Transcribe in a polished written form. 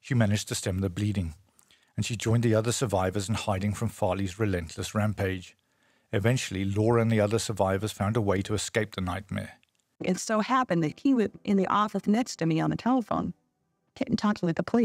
she managed to stem the bleeding, and she joined the other survivors in hiding from Farley's relentless rampage. Eventually, Laura and the other survivors found a way to escape the nightmare. It so happened that he was in the office next to me on the telephone, talking with the police.